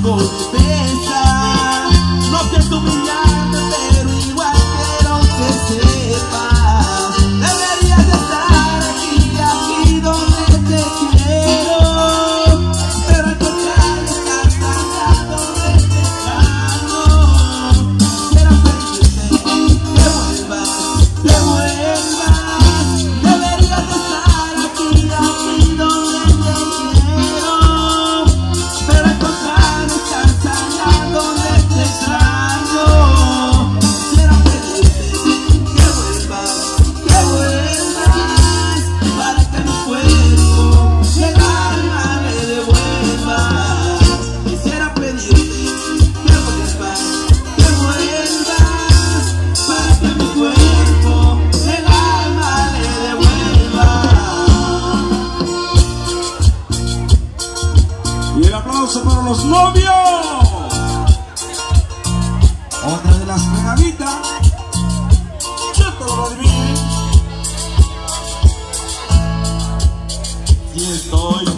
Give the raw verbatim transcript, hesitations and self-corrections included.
poco de pesa. No pienso humillarte, pero igual quiero que sepas. Deberías de estar aquí, aquí donde te quiero, pero al contrario estás allá donde te extraño. Quiero pedirte que vuelvas, que vuelvas. Deberías de estar aquí, aquí donde te quiero, pero al contrario estás allá donde te extraño. Quiero pedirte que vuelvas, que vuelvas, para que mi cuerpo y el alma me devuelvas. Quisiera pedirte que vuelvas, que vuelvas, para que mi cuerpo y el alma le devuelva. Y el aplauso para los novios. Otra de las pegaditas. Yo te lo adivino. Y estoy